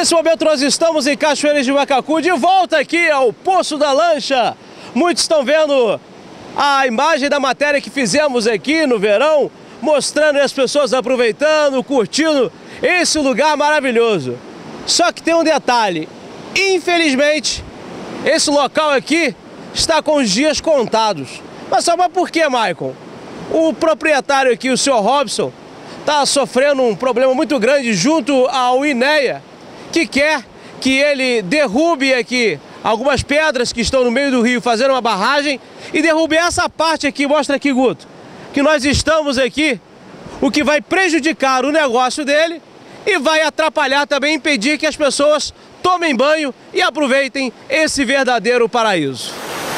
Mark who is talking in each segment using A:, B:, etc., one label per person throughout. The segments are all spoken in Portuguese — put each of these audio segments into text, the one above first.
A: Nesse momento nós estamos em Cachoeiras de Macacu, de volta aqui ao Poço da Lancha. Muitos estão vendo a imagem da matéria que fizemos aqui no verão, mostrando as pessoas aproveitando, curtindo esse lugar maravilhoso. Só que tem um detalhe, infelizmente, esse local aqui está com os dias contados. Mas por quê, Maicon? O proprietário aqui, o senhor Robson, está sofrendo um problema muito grande junto ao INEA, que quer que ele derrube aqui algumas pedras que estão no meio do rio, fazendo uma barragem, e derrube essa parte aqui, mostra aqui, Guto, que nós estamos aqui, o que vai prejudicar o negócio dele e vai atrapalhar também, impedir que as pessoas tomem banho e aproveitem esse verdadeiro paraíso.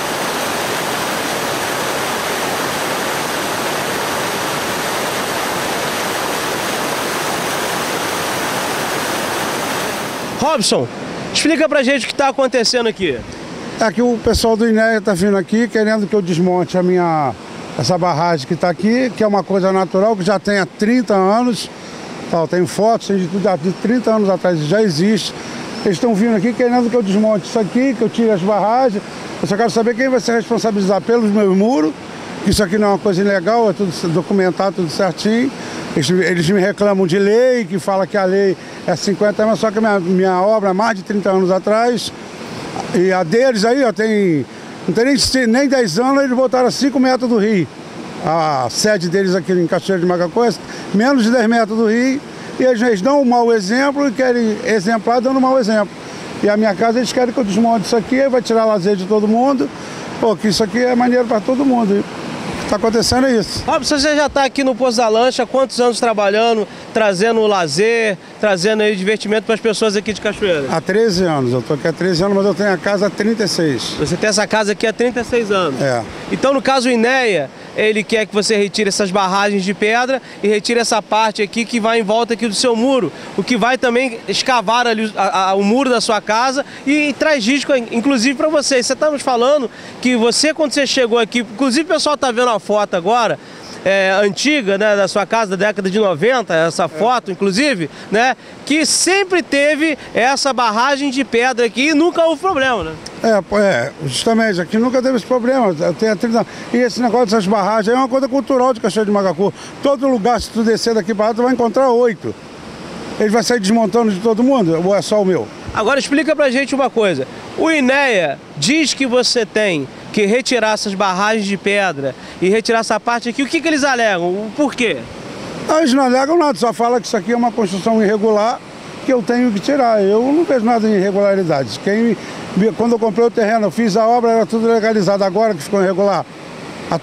A: Robson, explica pra gente o que está acontecendo aqui.
B: É que o pessoal do INEA está vindo aqui querendo que eu desmonte essa barragem que está aqui, que é uma coisa natural, que já tem há 30 anos. Tem fotos, tem de tudo, de 30 anos atrás já existe. Eles estão vindo aqui querendo que eu desmonte isso aqui, que eu tire as barragens. Eu só quero saber quem vai se responsabilizar pelos meus muros, que isso aqui não é uma coisa ilegal, é tudo documentado, tudo certinho. Eles me reclamam de lei, que fala que a lei é 50 anos, só que a minha obra é mais de 30 anos atrás. E a deles aí, ó, não tem nem 10 anos, eles botaram a 5 metros do rio. A sede deles aqui em Cachoeiras de Macacu é menos de 10 metros do rio. E eles dão um mau exemplo e querem exemplar dando um mau exemplo. E a minha casa, eles querem que eu desmonte isso aqui, vai tirar lazer de todo mundo. Pô, que isso aqui é maneiro para todo mundo. Está acontecendo isso.
A: Robson, você já está aqui no Poço da Lancha há quantos anos trabalhando, trazendo lazer, trazendo aí divertimento para as pessoas aqui de Cachoeira?
B: Há 13 anos, eu estou aqui há 13 anos, mas eu tenho a casa há 36.
A: Você tem essa casa aqui há 36 anos?
B: É.
A: Então, no caso, o INEA, ele quer que você retire essas barragens de pedra e retire essa parte aqui que vai em volta aqui do seu muro, o que vai também escavar ali o muro da sua casa e traz risco, inclusive, para você. Você está nos falando que você, quando você chegou aqui, inclusive o pessoal está vendo a foto agora, antiga, né, da sua casa da década de 90, essa foto, inclusive, né, que sempre teve essa barragem de pedra aqui e nunca houve problema, né?
B: Justamente, aqui nunca teve esse problema. E esse negócio dessas barragens é uma coisa cultural de Cachoeira de Macacu. Todo lugar, se tu descer daqui para lá, tu vai encontrar 8. Ele vai sair desmontando de todo mundo ou é só o meu?
A: Agora explica pra gente uma coisa. O INEA diz que você tem que retirar essas barragens de pedra e retirar essa parte aqui. O que eles alegam? Por quê?
B: Eles não alegam nada, só falam que isso aqui é uma construção irregular que eu tenho que tirar. Eu não vejo nada de irregularidades. Quando eu comprei o terreno, eu fiz a obra, era tudo legalizado. Agora que ficou irregular. Há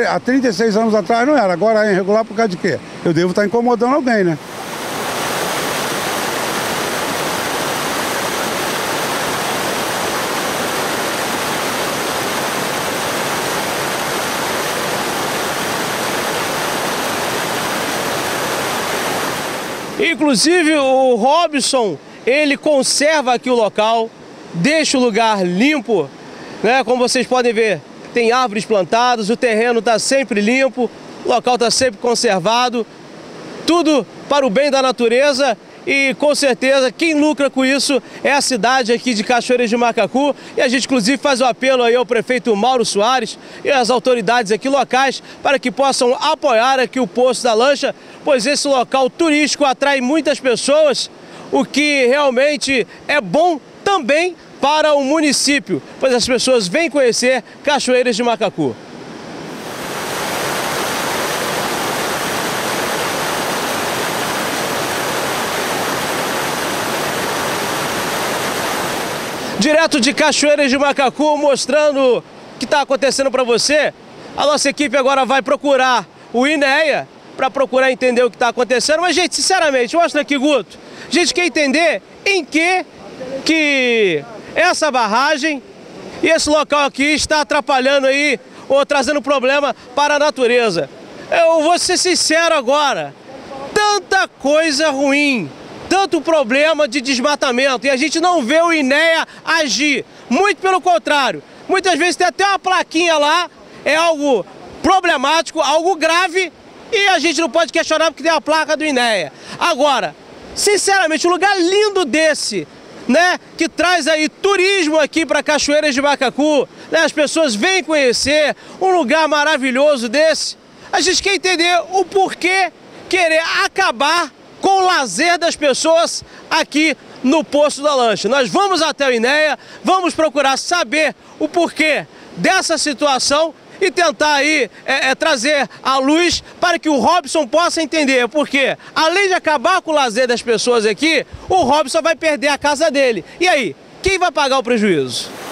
B: 36 anos atrás não era, agora é irregular por causa de quê? Eu devo estar incomodando alguém, né?
A: Inclusive o Robson, ele conserva aqui o local, deixa o lugar limpo, né? Como vocês podem ver, tem árvores plantadas, o terreno está sempre limpo, o local está sempre conservado, tudo para o bem da natureza. E com certeza quem lucra com isso é a cidade aqui de Cachoeiras de Macacu. E a gente inclusive faz o apelo aí ao prefeito Mauro Soares e às autoridades aqui locais para que possam apoiar aqui o Poço da Lancha, pois esse local turístico atrai muitas pessoas, o que realmente é bom também para o município, pois as pessoas vêm conhecer Cachoeiras de Macacu. Direto de Cachoeiras de Macacu, mostrando o que está acontecendo para você. A nossa equipe agora vai procurar o INEA para procurar entender o que está acontecendo. Mas, gente, sinceramente, mostra aqui, Guto. A gente quer entender em que essa barragem e esse local aqui está atrapalhando aí ou trazendo problema para a natureza. Eu vou ser sincero agora, tanta coisa ruim, tanto problema de desmatamento e a gente não vê o INEA agir, muito pelo contrário. Muitas vezes tem até uma plaquinha lá, é algo problemático, algo grave e a gente não pode questionar porque tem a placa do INEA. Agora, sinceramente, um lugar lindo desse, né, que traz aí turismo aqui para Cachoeiras de Macacu, né, as pessoas vêm conhecer um lugar maravilhoso desse. A gente quer entender o porquê querer acabar com o lazer das pessoas aqui no Poço da Lancha. Nós vamos até o INEA, vamos procurar saber o porquê dessa situação e tentar aí trazer à luz para que o Robson possa entender, porque além de acabar com o lazer das pessoas aqui, o Robson vai perder a casa dele. E aí, quem vai pagar o prejuízo?